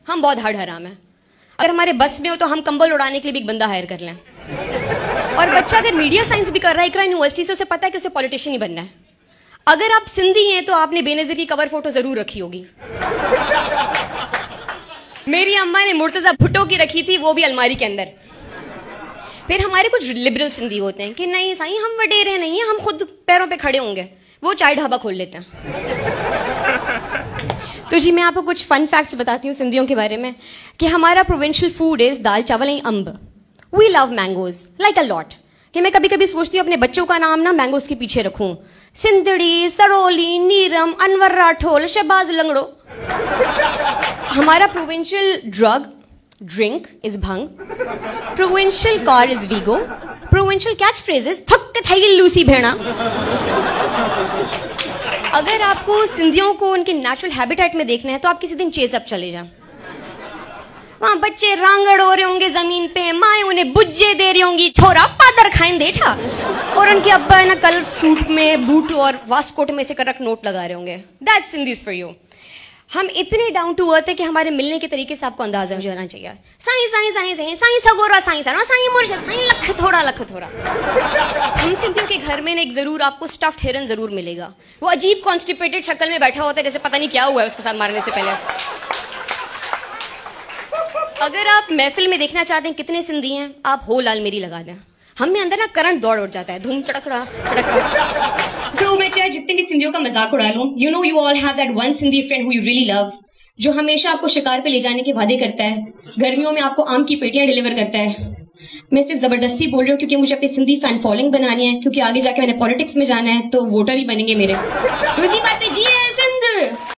हम बहुत हड़ हराम हैं। अगर हमारे बस में हो तो हम कंबल उड़ाने के लिए भी एक बंदा हायर कर लें। और बच्चा अगर मीडिया साइंस भी कर रहा है इकरा यूनिवर्सिटी से, उसे पता है कि उसे पॉलिटिशियन ही बनना है। अगर आप सिंधी हैं तो आपने बेनज़ीर की कवर फोटो जरूर रखी होगी। मेरी अम्मा ने मुर्तजा भुट्टो की रखी थी, वो भी अलमारी के अंदर। फिर हमारे कुछ लिबरल सिंधी होते हैं कि नहीं साईं हम वडेरे नहीं है, हम खुद पैरों पे खड़े होंगे, वो चाय ढाबा खोल लेते हैं। तो जी मैं आपको कुछ फन फैक्ट्स बताती हूँ सिंधियों के बारे में कि हमारा provincial food is dal chawal and amb. We love mangoes like a lot. कि मैं कभी कभी सोचती हूँ अपने बच्चों का नाम ना मैंगोज के पीछे रखूं, सिंधड़ी, सरोली, नीरम, अनवर राठौल, शहबाज लंगड़ो। हमारा provincial drink is bhang, provincial car is Vigo, provincial catch phrases थक थई लूसी भेड़ा। अगर आपको सिंधियों को उनके नेचुरल हैबिटेट में देखना है तो आप किसी दिन चेजअप चले जाएं। वहां बच्चे रांगड़ हो रहे होंगे जमीन पे, माए उन्हें बुज्जे दे रही होंगी, छोरा पादर खाएंदे छा, और उनके अब्बा है ना कल सूट में बूट और वास्कोट में से करक नोट लगा रहे होंगे। That's Sindhis for you. हम इतने डाउन टू अर्थ है कि हमारे मिलने के तरीके से आपको अंदाजा हो जाना चाहिए। साईं साईं साईं साईं साईं सगोरा साईं सारा साईं मुर्शिद साईं लख थोड़ा। हम सिंधियों के घर में एक जरूर आपको स्टफ्ड हिरन जरूर मिलेगा। वो अजीब कॉन्स्टिपेटेड शक्ल में बैठा होता है जैसे पता नहीं क्या हुआ है उसके साथ मारने से पहले। अगर आप महफिल में देखना चाहते हैं कितने सिंधी हैं, आप हो लाल मेरी लगा दें, हम में अंदर ना करंट दौड़ उठ जाता है, धूम चड़कड़ा। सो मैं चाहे जितने भी सिंधियों का मजाक उड़ा लूं, you know you all have that one Sindhi friend who you really love, जो हमेशा आपको शिकार पे ले जाने के वादे करता है, गर्मियों में आपको आम की पेटियां डिलीवर करता है। मैं सिर्फ जबरदस्ती बोल रही हूँ क्योंकि मुझे अपनी सिंधी फैन फॉलोइंग बनानी है, क्योंकि आगे जाके मैंने पॉलिटिक्स में जाना है तो वोटर ही बनेंगे मेरे। तो इसी बात पे जी है सिंध।